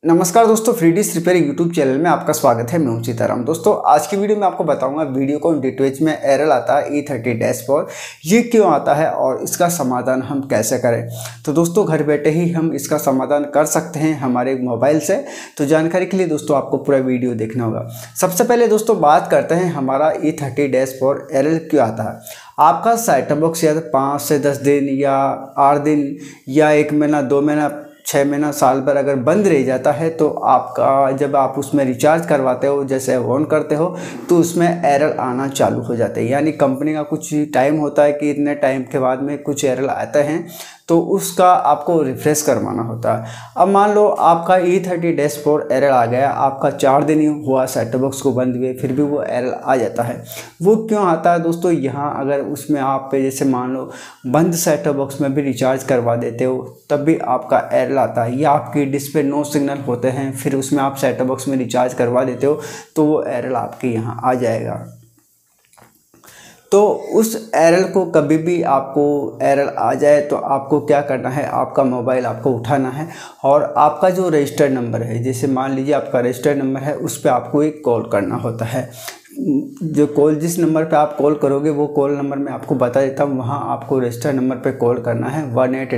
नमस्कार दोस्तों, free dish repair YouTube channel में आपका स्वागत है। मैं हूं सीताराम। दोस्तों आज की वीडियो में आपको बताऊंगा वीडियोकॉन D2H में एरर आता है E30 डैश पर, ये क्यों आता है और इसका समाधान हम कैसे करें। तो दोस्तों घर बैठे ही हम इसका समाधान कर सकते हैं हमारे मोबाइल से। तो जानकारी के लिए दोस्तों आपको पूरा वीडियो देखना होगा। सबसे पहले दोस्तों बात करते हैं हमारा E30 डैश पर एरर क्यों आता है। आपका सेटअप बॉक्स या 5 से 10 दिन या 8 दिन या 1 महीना 2 महीना 6 महीना साल भर अगर बंद रह जाता है तो आपका जब आप उसमें रिचार्ज करवाते हो, जैसे ऑन करते हो, तो उसमें एरर आना चालू हो जाते हैं। यानी कंपनी का कुछ टाइम होता है कि इतने टाइम के बाद में कुछ एरर आते हैं, तो उसका आपको रिफ्रेश करवाना होता है। अब मान लो आपका E30 डैश पर एरर आ गया, आपका 4 दिन ही हुआ सेटअप बॉक्स को बंद हुए, फिर भी वो एरर आ जाता है। वो क्यों आता है दोस्तों, यहाँ अगर उसमें आप पे जैसे मान लो बंद सेटअप बॉक्स में भी रिचार्ज करवा देते हो तब भी आपका एरर आता है, या आपकी डिश पे नो सिग्नल होते हैं फिर उसमें आप सेटअप बॉक्स में रिचार्ज करवा देते हो तो वो एरर आपके यहाँ आ जाएगा। तो उस एरर को कभी भी आपको एरर आ जाए तो आपको क्या करना है, आपका मोबाइल आपको उठाना है और आपका जो रजिस्टर्ड नंबर है, जैसे मान लीजिए आपका रजिस्टर्ड नंबर है, उस पर आपको एक कॉल करना होता है। जो कॉल जिस नंबर पे आप कॉल करोगे वो कॉल नंबर मैं आपको बता देता हूँ, वहाँ आपको रजिस्टर्ड नंबर पे कॉल करना है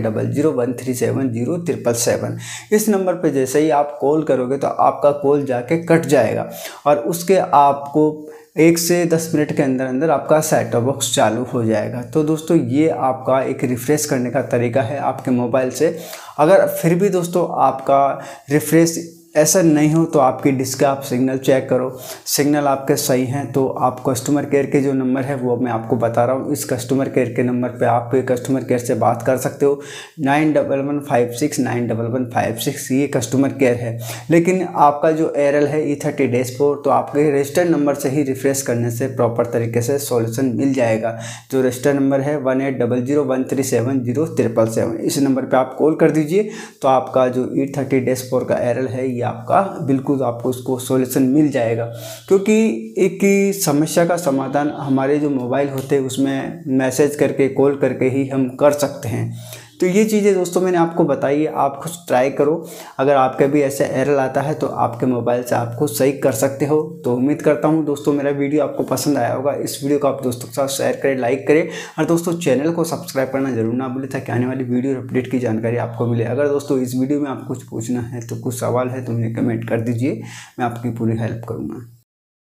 180013700777। इस नंबर पे जैसे ही आप कॉल करोगे तो आपका कॉल जाके कट जाएगा और उसके आपको 1 से 10 मिनट के अंदर अंदर आपका सेटअप बॉक्स चालू हो जाएगा। तो दोस्तों ये आपका एक रिफ़्रेश करने का तरीका है आपके मोबाइल से। अगर फिर भी दोस्तों आपका रिफ़्रेश ऐसा नहीं हो तो आपकी डिश का आप सिग्नल चेक करो, सिग्नल आपके सही हैं तो आप कस्टमर केयर के जो नंबर है वो मैं आपको बता रहा हूँ, इस कस्टमर केयर के नंबर पे आप कस्टमर केयर से बात कर सकते हो। 9115691156 ये कस्टमर केयर है। लेकिन आपका जो एरर है E30 डैश पर, तो आपके रजिस्टर्ड नंबर से ही रिफ्रेश करने से प्रॉपर तरीके से सॉल्यूशन मिल जाएगा। जो रजिस्टर्ड नंबर है 180013700777, इस नंबर पर आप कॉल कर दीजिए तो आपका जो E30 डैश पर का एरर है आपका बिल्कुल आपको उसको सॉल्यूशन मिल जाएगा। क्योंकि एक ही समस्या का समाधान हमारे जो मोबाइल होते हैं उसमें मैसेज करके कॉल करके ही हम कर सकते हैं। तो ये चीज़ें दोस्तों मैंने आपको बताई है, आप कुछ ट्राई करो। अगर आपका भी ऐसे एरर आता है तो आपके मोबाइल से आपको सही कर सकते हो। तो उम्मीद करता हूँ दोस्तों मेरा वीडियो आपको पसंद आया होगा। इस वीडियो को आप दोस्तों के साथ शेयर करें, लाइक करें और दोस्तों चैनल को सब्सक्राइब करना जरूर ना भूलें ताकि आने वाली वीडियो अपडेट की जानकारी आपको मिले। अगर दोस्तों इस वीडियो में आपको कुछ पूछना है तो कुछ सवाल है तो मुझे कमेंट कर दीजिए, मैं आपकी पूरी हेल्प करूँगा।